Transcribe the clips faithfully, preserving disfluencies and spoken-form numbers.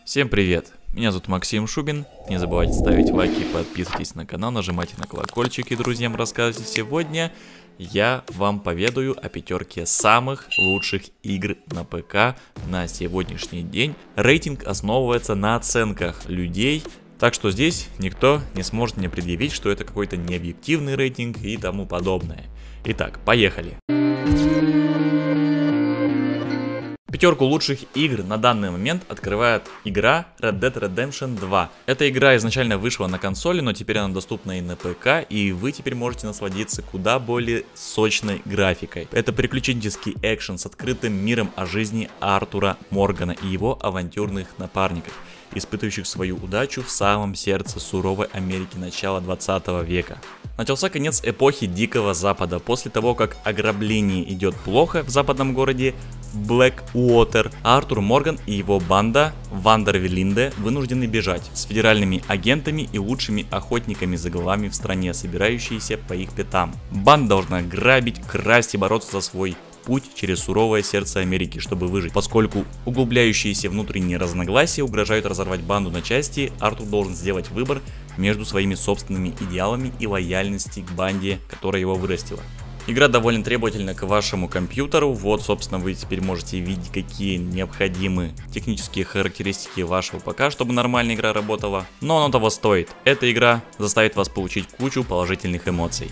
Всем привет! Меня зовут Максим Шубин. Не забывайте ставить лайки, подписывайтесь на канал, нажимайте на колокольчик и друзьям рассказывайте. Сегодня я вам поведаю о пятерке самых лучших игр на ПК на сегодняшний день. Рейтинг основывается на оценках людей, так что здесь никто не сможет мне предъявить, что это какой-то необъективный рейтинг и тому подобное. Итак, поехали! Пятерку лучших игр на данный момент открывает игра Red Dead Redemption два. Эта игра изначально вышла на консоли, но теперь она доступна и на ПК, и вы теперь можете насладиться куда более сочной графикой. Это приключенческий экшен с открытым миром о жизни Артура Моргана и его авантюрных напарников, испытывающих свою удачу в самом сердце суровой Америки начала двадцатого века. Начался конец эпохи Дикого Запада. После того, как ограбление идет плохо в западном городе Блэкуотер, Артур Морган и его банда Вандервиллинде вынуждены бежать с федеральными агентами и лучшими охотниками за головами в стране, собирающиеся по их пятам. Банда должна грабить, красть и бороться за свой путь через суровое сердце Америки, чтобы выжить. Поскольку углубляющиеся внутренние разногласия угрожают разорвать банду на части, Артур должен сделать выбор между своими собственными идеалами и лояльностью к банде, которая его вырастила. Игра довольно требовательна к вашему компьютеру. Вот, собственно, вы теперь можете видеть, какие необходимы технические характеристики вашего ПК, чтобы нормальная игра работала. Но оно того стоит. Эта игра заставит вас получить кучу положительных эмоций.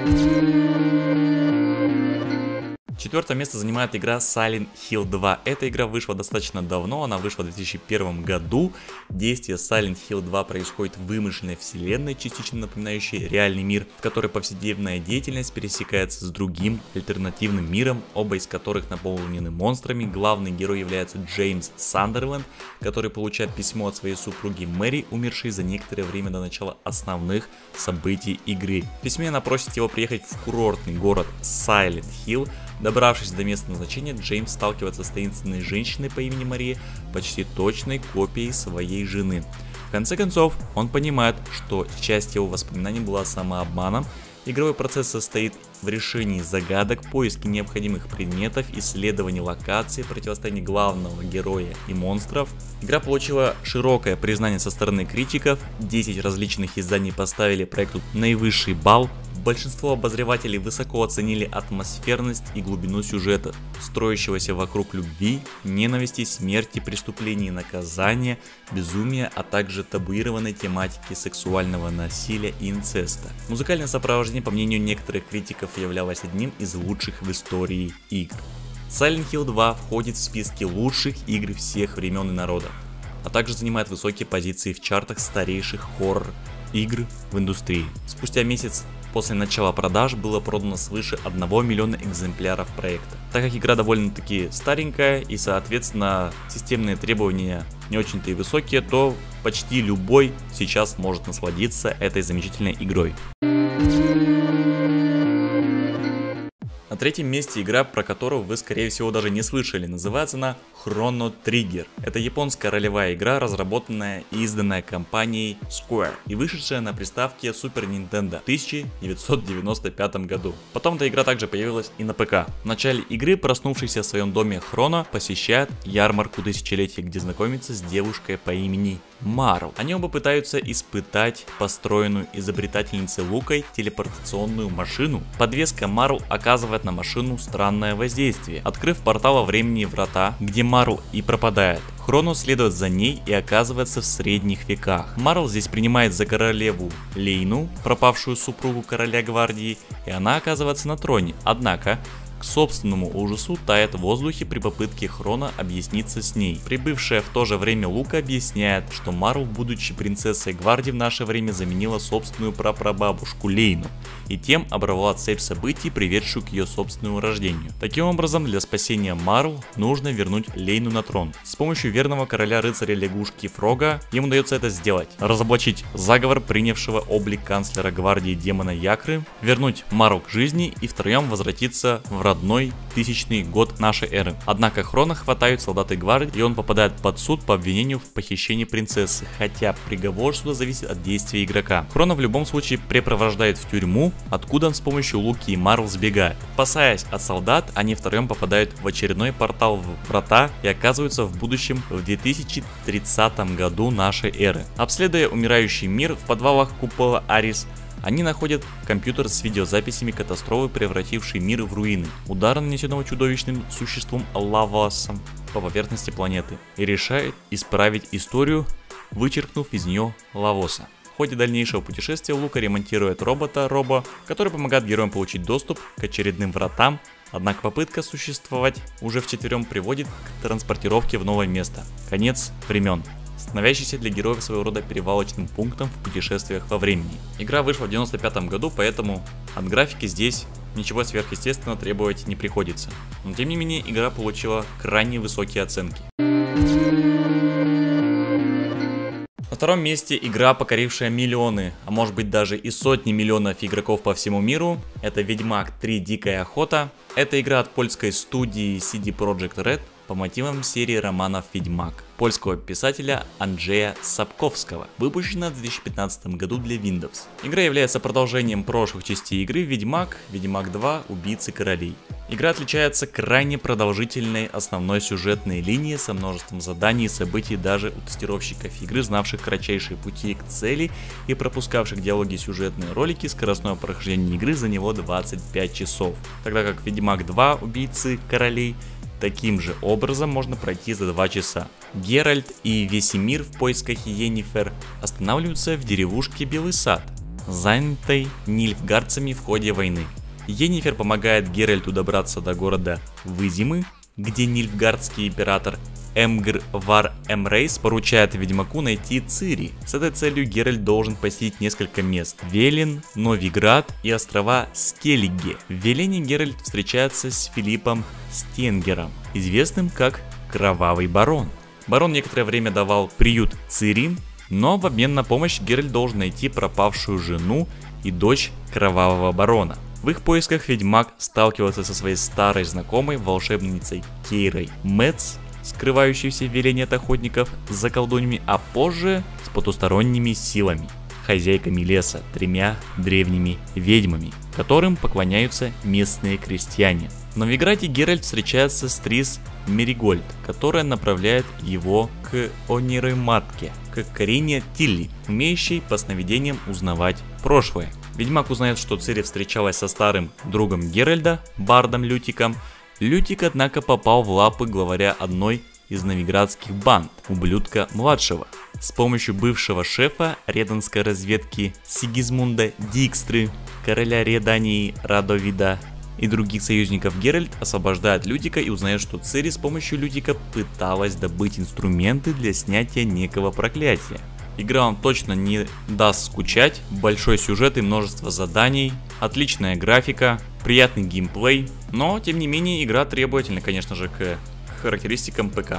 Четвертое место занимает игра Silent Hill два. Эта игра вышла достаточно давно, она вышла в две тысячи первом году. Действие Silent Hill два происходит в вымышленной вселенной, частично напоминающей реальный мир, в которой повседневная деятельность пересекается с другим альтернативным миром, оба из которых наполнены монстрами. Главный герой является Джеймс Сандерленд, который получает письмо от своей супруги Мэри, умершей за некоторое время до начала основных событий игры. В письме она просит его приехать в курортный город Silent Hill. Добравшись до места назначения, Джеймс сталкивается с таинственной женщиной по имени Мария, почти точной копией своей жены. В конце концов, он понимает, что часть его воспоминаний была самообманом. Игровой процесс состоит в решении загадок, поиске необходимых предметов, исследовании локаций, противостоянии главного героя и монстров. Игра получила широкое признание со стороны критиков, десять различных изданий поставили проекту наивысший балл. Большинство обозревателей высоко оценили атмосферность и глубину сюжета, строящегося вокруг любви, ненависти, смерти, преступлений и наказания, безумия, а также табуированной тематики сексуального насилия и инцеста. Музыкальное сопровождение, по мнению некоторых критиков, являлось одним из лучших в истории игр. Silent Hill два входит в списки лучших игр всех времен и народов, а также занимает высокие позиции в чартах старейших хоррор-игр в индустрии. Спустя месяц после начала продаж было продано свыше одного миллиона экземпляров проекта. Так как игра довольно-таки старенькая и, соответственно, системные требования не очень-то и высокие, то почти любой сейчас может насладиться этой замечательной игрой. На третьем месте игра, про которую вы, скорее всего, даже не слышали. Называется она Chrono Trigger. Это японская ролевая игра, разработанная и изданная компанией Square и вышедшая на приставке Super Nintendo в тысяча девятьсот девяносто пятом году. Потом эта игра также появилась и на ПК. В начале игры проснувшийся в своем доме Хроно посещает ярмарку тысячелетия, где знакомится с девушкой по имени Мару. Они оба пытаются испытать построенную изобретательницей Лукой телепортационную машину. Подвеска Мару оказывает на машину странное воздействие, открыв портал во времени врата, где Мару и пропадает. Хроно следует за ней и оказывается в средних веках. Марл здесь принимает за королеву Лейну, пропавшую супругу короля гвардии, и она оказывается на троне. Однако, к собственному ужасу тает в воздухе при попытке Хроно объясниться с ней. Прибывшая в то же время Лука объясняет, что Мару, будучи принцессой гвардии, в наше время заменила собственную прапрабабушку Лейну и тем оборвала цепь событий, приведшую к ее собственному рождению. Таким образом, для спасения Мару нужно вернуть Лейну на трон. С помощью верного короля рыцаря лягушки Фрога ему удается это сделать. Разоблачить заговор принявшего облик канцлера гвардии демона Якры, вернуть Мару к жизни и втроем возвратиться в родной тысячный год нашей эры. Однако Хрона хватают солдаты гвардии, и он попадает под суд по обвинению в похищении принцессы, хотя приговор суда зависит от действия игрока. Хрона в любом случае препровождает в тюрьму, откуда он с помощью Луки и Марл сбегает. Спасаясь от солдат, они втроем попадают в очередной портал в врата и оказываются в будущем в две тысячи тридцатом году нашей эры. Обследуя умирающий мир в подвалах купола Арис, они находят компьютер с видеозаписями катастрофы, превратившей мир в руины, удара, нанесенного чудовищным существом Лавосом по поверхности планеты, и решают исправить историю, вычеркнув из нее Лавоса. В ходе дальнейшего путешествия Лука ремонтирует робота Робо, который помогает героям получить доступ к очередным вратам, однако попытка существовать уже вчетвером приводит к транспортировке в новое место. Конец времен, становящийся для героев своего рода перевалочным пунктом в путешествиях во времени. Игра вышла в девяносто пятом году, поэтому от графики здесь ничего сверхъестественного требовать не приходится. Но тем не менее, игра получила крайне высокие оценки. На втором месте игра, покорившая миллионы, а может быть даже и сотни миллионов игроков по всему миру, это Ведьмак три Дикая Охота. Это игра от польской студии си ди Projekt Red по мотивам серии романов Ведьмак польского писателя Анджея Сапковского, выпущена в две тысячи пятнадцатом году для Windows. Игра является продолжением прошлых частей игры Ведьмак, Ведьмак два, Убийцы королей. Игра отличается крайне продолжительной основной сюжетной линией со множеством заданий и событий даже у тестировщиков игры, знавших кратчайшие пути к цели и пропускавших диалоги и сюжетные ролики. Скоростное прохождение игры за него двадцать пять часов, тогда как Ведьмак два, Убийцы королей, таким же образом можно пройти за два часа. Геральт и Весемир в поисках Йеннифер останавливаются в деревушке Белый Сад, занятой нильфгардцами в ходе войны. Йеннифер помогает Геральту добраться до города Вызимы, где нильфгардский император Эмгр Вар Эмрейс поручает Ведьмаку найти Цири. С этой целью Геральт должен посетить несколько мест: Велин, Новиград и острова Скеллиге. В Велине Геральт встречается с Филиппом Стенгером, известным как Кровавый Барон. Барон некоторое время давал приют Цири, но в обмен на помощь Геральт должен найти пропавшую жену и дочь Кровавого Барона. В их поисках Ведьмак сталкивается со своей старой знакомой, волшебницей Кейрой Мэтц, скрывающейся в Велине от охотников за колдуньями, а позже с потусторонними силами, хозяйками леса, тремя древними ведьмами, которым поклоняются местные крестьяне. В Новиграде Геральт встречается с Трис Меригольд, которая направляет его к Ониры-матке, к Карине Тилли, умеющей по сновидениям узнавать прошлое. Ведьмак узнает, что Цири встречалась со старым другом Геральда, бардом Лютиком. Лютик, однако, попал в лапы главаря одной из новиградских банд, ублюдка-младшего. С помощью бывшего шефа редонской разведки Сигизмунда Дикстры, короля Редании Радовида и других союзников, Геральт освобождает Лютика и узнает, что Цири с помощью Лютика пыталась добыть инструменты для снятия некого проклятия. Игра вам точно не даст скучать, большой сюжет и множество заданий, отличная графика, приятный геймплей, но тем не менее игра требовательна, конечно же, к характеристикам ПК.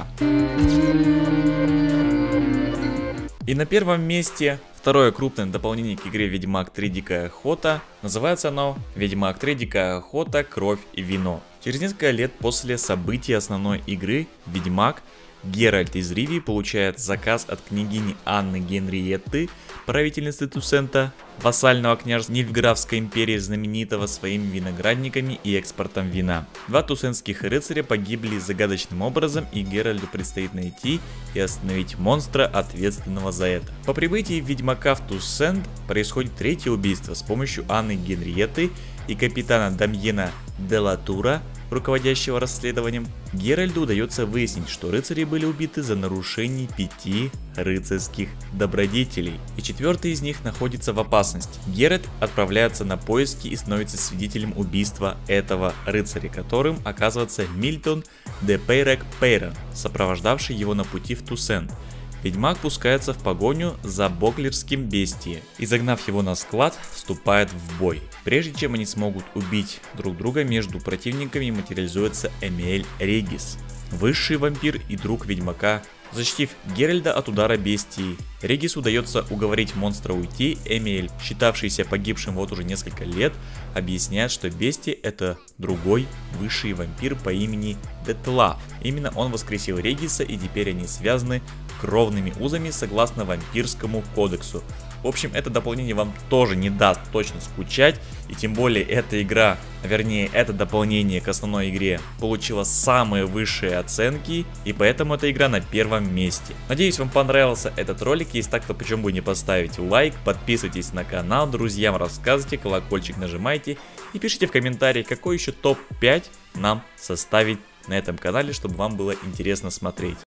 И на первом месте второе крупное дополнение к игре Ведьмак три Дикая Охота. Называется оно Ведьмак три Дикая Охота. Кровь и вино. Через несколько лет после событий основной игры Ведьмак, Геральт из Ривии получает заказ от княгини Анны Генриетты, правительницы Тусента, вассального княжества Нильфграфской империи, знаменитого своими виноградниками и экспортом вина. Два тусентских рыцаря погибли загадочным образом, и Геральту предстоит найти и остановить монстра, ответственного за это. По прибытии Ведьмака в Туссент происходит третье убийство с помощью Анны Генриетты и капитана Дамьена де Латура, руководящего расследованием. Геральду удается выяснить, что рыцари были убиты за нарушение пяти рыцарских добродетелей, и четвертый из них находится в опасности. Геральт отправляется на поиски и становится свидетелем убийства этого рыцаря, которым оказывается Мильтон де Пейрек Пейрон, сопровождавший его на пути в Туссент. Ведьмак пускается в погоню за боклерским бестией и, загнав его на склад, вступает в бой. Прежде чем они смогут убить друг друга, между противниками материализуется Эмиэль Регис, высший вампир и друг Ведьмака защитив Геральда от удара бестии. Регису удается уговорить монстра уйти. Эмиэль, считавшийся погибшим вот уже несколько лет, объясняет, что бестия — это другой высший вампир по имени Детлав. Именно он воскресил Региса, и теперь они связаны кровными узами согласно вампирскому кодексу. В общем, это дополнение вам тоже не даст точно скучать, и тем более эта игра, вернее это дополнение к основной игре получила самые высшие оценки, и поэтому эта игра на первом месте. Надеюсь, вам понравился этот ролик. Если так, то почему бы не поставить лайк, подписывайтесь на канал, друзьям рассказывайте, колокольчик нажимайте и пишите в комментариях, какой еще топ пять нам составить на этом канале, чтобы вам было интересно смотреть.